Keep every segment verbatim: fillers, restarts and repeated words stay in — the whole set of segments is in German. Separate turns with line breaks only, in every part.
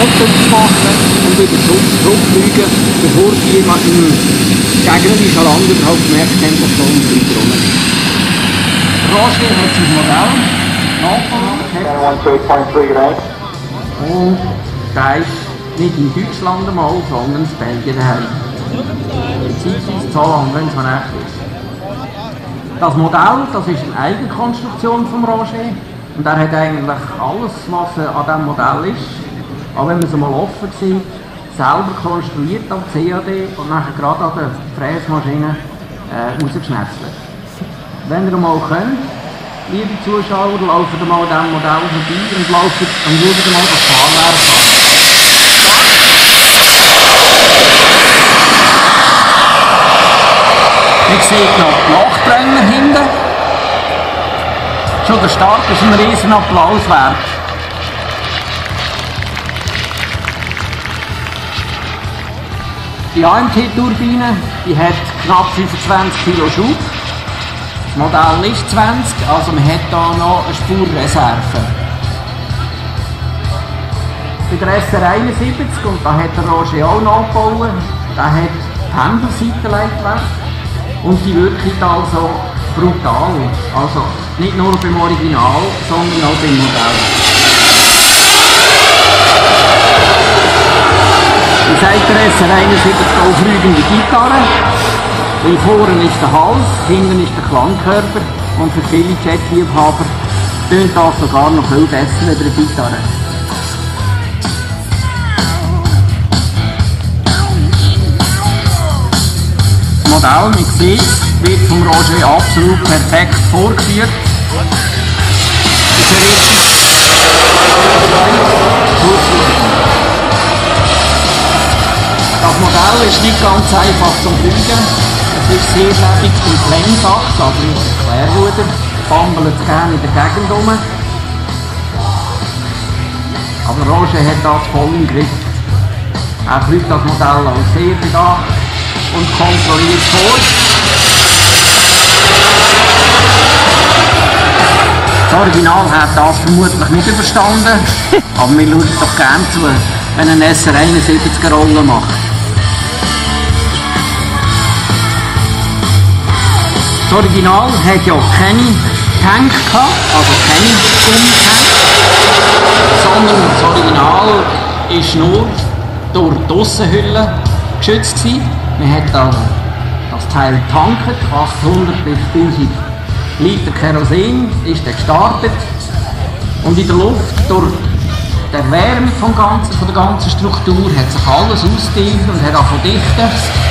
machen und wieder zurückfliegen, bevor die jemanden gegnerischen Land überhaupt gemerkt haben, dass da ein Flieger rum ist. Roger hat sein Modell nachgebaut. Und der ist nicht in Deutschland einmal, sondern in Belgien daheim. Beziehungsweise in Holland, wenn es mir recht ist. Das Modell, das ist eine Eigenkonstruktion von Roger. Und er hat eigentlich alles, was an diesem Modell ist, auch wenn man es mal offen sieht, selber konstruiert am C A D und nachher gerade an der Fräsmaschine äh, rausgeschnetzelt. Wenn ihr mal könnt, liebe Zuschauer, laufen ihr mal an diesem Modell vorbei und, laufen, und schaut mal das Fahrwerk an. Ihr seht noch die Lochtrenner hinten. Schon der Start ist ein riesen Applaus wert. Die A M T-Turbine, die hat knapp fünfundzwanzig Kilo Schub. Das Modell ist zwanzig, also man hat hier noch eine Spurreserve. Bei der S R einundsiebzig, und da hat der Roger auch nachgebaut, der hat Pendelseitenleitwerk. Und die wirkt also brutal. Also nicht nur beim Original, sondern auch beim Modell. Wie sagt der S R einundsiebzig auch fliegende Gitarre? Weil vorne ist der Hals, hinten ist der Klangkörper und für viele Jet-Liebhaber tönt das sogar noch viel besser als eine Gitarre. Das Modell, man sieht, wird vom Roger absolut perfekt vorgeführt. Das Modell ist nicht ganz einfach zum Fliegen. Es ist sehr schäbig im Klemmbach, also mit dem Querruder, bambelt es gerne in der Gegend rum. Aber Roger hat das voll im Griff. Er fliegt das Modell auch sehr bedacht und kontrolliert vor. Das Original hat das vermutlich nicht überstanden, aber wir schauen doch gerne zu, wenn ein S R einundsiebzig eine Rolle macht. Das Original hat ja keine Tank gehabt, also keine Gummitank, sondern das Original ist nur durch die Aussenhülle geschützt gewesen. Man hat also das Teil getankt, achthundert bis tausend Liter Kerosin, ist dann gestartet und in der Luft durch die Erwärmung vom ganzen, von der ganzen Struktur hat sich alles ausgedehnt und hat angefangen zu dichten.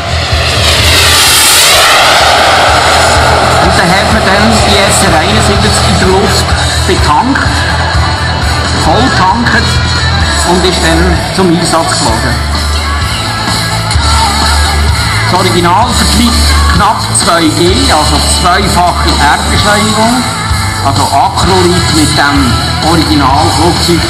Und dann hat man dann die S R einundsiebzig in der Luft betankt, voll tankt und ist dann zum Einsatz geflogen. Das Original vertreibt knapp zwei G, also zweifache Erdbeschleunigung, also Acrylit mit dem Originalflugzeug.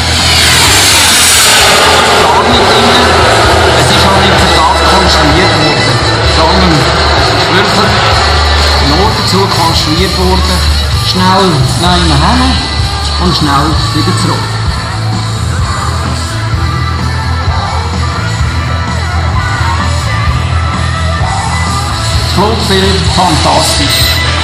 Gar nicht drin, es ist auch nicht für das konstruiert worden, sondern es ist wirklich nur dazu konstruiert worden, schnell nein hin und schnell wieder zurück. Flugbild fantastisch.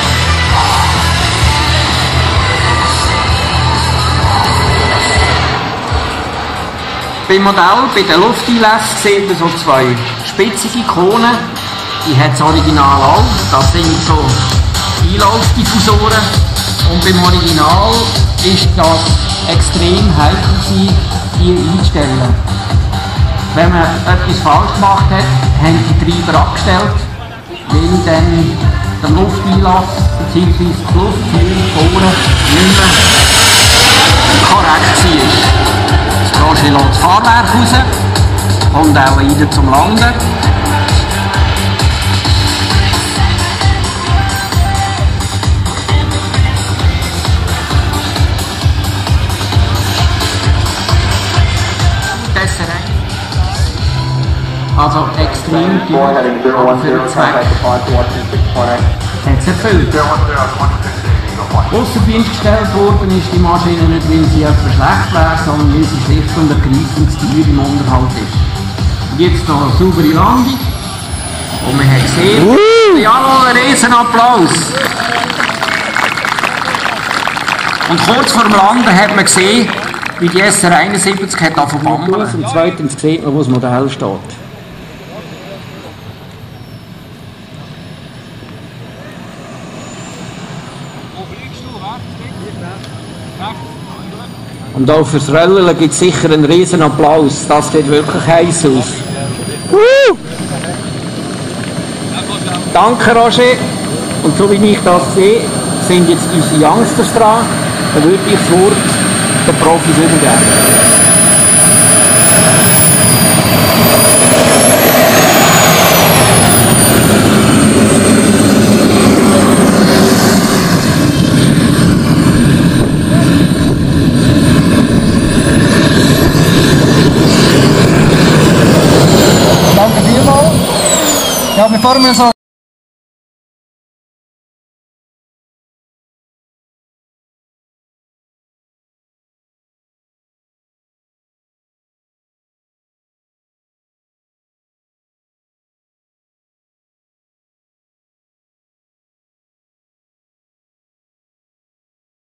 Beim Modell, bei den Lufteinlässen, sehen wir so zwei spitzige Ikonen. Die hat das Original auch. Das sind so Einlaufdiffusoren. Und beim Original ist das extrem heikel, die einzustellen. Wenn man etwas falsch gemacht hat, haben die Treiber abgestellt, weil dann der Lufteinlass bzw. die Luftführung vorne nicht mehr korrekt war. Roger lässt das Fahrwerk raus, kommt auch wieder zum Landen. Also extrem gut, aber für den Zweck hat es erfüllt. Ausser Dienst gestellt worden ist die Maschine nicht, weil sie etwas schlecht wäre, sondern weil sie schlicht und ergreifend zu teuer im Unterhalt ist. Und jetzt noch eine saubere Landung. Und man hat gesehen, uh. jawohl, einen riesen Applaus. Und kurz vor dem Landen hat man gesehen, wie die S R einundsiebzig hat angefangen zu bammeln. Und zweitens sieht man, wo das Modell steht. Und auch fürs Röllen gibt es sicher einen riesen Applaus. Das sieht wirklich heiß aus. Uh! Danke, Roger. Und so wie ich das sehe, sind jetzt unsere Youngsters dran. Dann würde ich das Wort den Profis übergeben.
Ja, bevor wir so